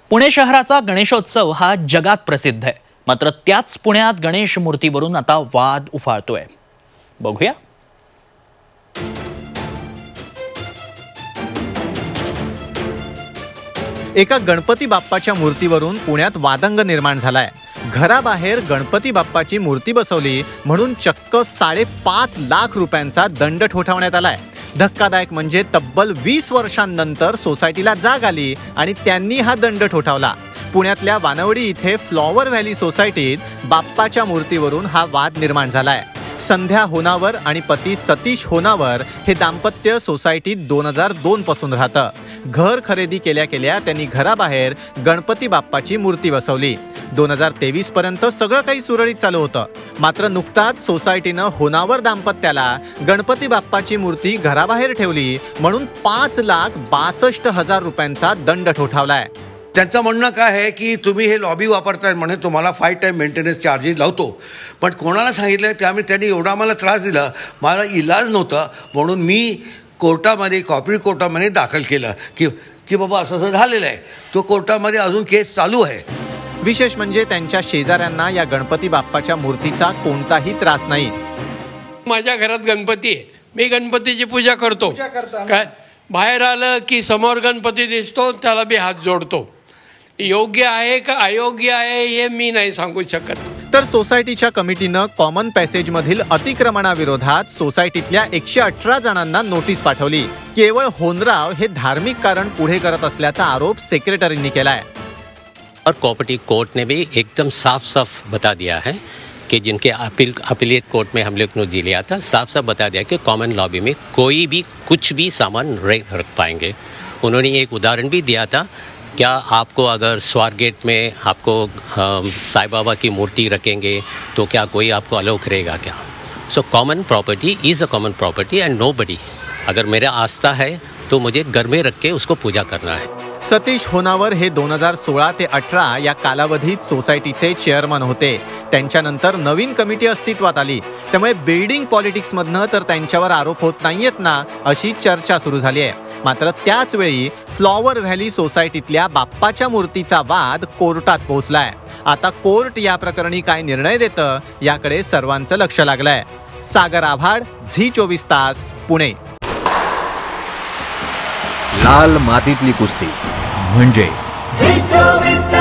पुणे शहराचा गणेशोत्सव हा जगात प्रसिद्ध आहे, मात्र त्याच पुण्यात गणेश मूर्तीवरून आता वाद उफाळतोय. बघूया. एका गणपती बाप्पाच्या मूर्तीवरून पुण्यात वादंग निर्माण झालाय. घराबाहेर गणपती बाप्पाची मूर्ती बसवली म्हणून चक्क 5.5 लाख रुपयांचा दंड ठोठावण्यात आलाय. धक्कादायक म्हणजे तब्बल 20 वर्षांनंतर सोसायटीला जाग आली आणि त्यांनी हा दंड ठोठावला. पुण्यातल्या वानवडी इथे फ्लॉवर व्हॅली सोसायटीत बाप्पाच्या मूर्तीवरून हा वाद निर्माण झालाय. संध्या होनावर आणि पती सतीश होनावर हे दाम्पत्य सोसायटीत 2002 पासून राहतं. घर खरेदी केल्या केल्या त्यांनी घराबाहेर गणपती बाप्पाची मूर्ती बसवली. 2023 पर्यंत सगळं काही सुरळीत चालू होतं. मात्र नुकताच सोसायटीनं होनावर दाम्पत्याला गणपती बाप्पाची मूर्ती घराबाहेर ठेवली म्हणून 5,62,000 रुपयांचा दंड ठोठावलाय. त्यांचं म्हणणं काय आहे की तुम्ही हे लॉबी वापरताय म्हणे तुम्हाला 5 टाइम मेंटेनन्स चार्जेस लावतो. पण कोणाला सांगितलं त्यामुळे त्यांनी एवढा मला त्रास दिला, मला इलाज नव्हता म्हणून मी कोर्टामध्ये कॉर्पोरेट कोर्टामध्ये दाखल केलं की बाबा असं असं झालेलं आहे. तो कोर्टामध्ये अजून केस चालू आहे. विशेष म्हणजे त्यांच्या शेजाऱ्यांना या गणपती बाप्पाच्या मूर्तीचा कोणताही त्रास नाही. माझ्या घरात गणपती आहे, मी गणपतीची पूजा करतो. काय बाहेर आलं की समोर गणपती दिसतो त्याला बी हात जोडतो. योग्य आहे का अयोग्य आहे हे मी नाही सांगू शकत. तर सोसायटीच्या कमिटीनं कॉमन पॅसेजमधील अतिक्रमणाविरोधात सोसायटीतल्या 118 जणांना नोटीस पाठवली. केवळ होनराव हे धार्मिक कारण पुढे करत असल्याचा आरोप सेक्रेटरींनी केलाय. और कोऑपरेटिव कोर्ट ने भी एकदम साफ साफ बता दिया है कि जिनके अपीलेट कोर्ट में हम लोग ने जी लिया था, साफ साफ बता दिया कि कॉमन लॉबी में कोई भी कुछ भी सामान रख पाएंगे. उन्होंने एक उदाहरण भी दिया था, क्या आपको अगर स्वारगेट में आपको साईं बाबा की मूर्ति रखेंगे तो क्या कोई आपको अलाउ करेगा क्या? So common property is a common property and nobody, अगर मेरा आस्था है तो मुझे घर में रख के उसको पूजा करना है. सतीश होनावर हे 2016 ते 18 या कालावधीत सोसायटीचे चेअरमन होते. त्यांच्यानंतर नवीन कमिटी अस्तित्वात आली, त्यामुळे बिल्डिंग पॉलिटिक्समधनं तर त्यांच्यावर आरोप होत नाहीयेत ना अशी चर्चा सुरू झाली आहे. मात्र त्याच वेळी फ्लॉवर व्हॅली सोसायटीतल्या बाप्पाच्या मूर्तीचा वाद कोर्टात पोहोचलाय. आता कोर्ट या प्रकरणी काय निर्णय देतं याकडे सर्वांचं लक्ष लागलंय. सागर आव्हाड, झी24 तास, पुणे. लाल मातीतली कुस्ती म्हणजे झी24 तास.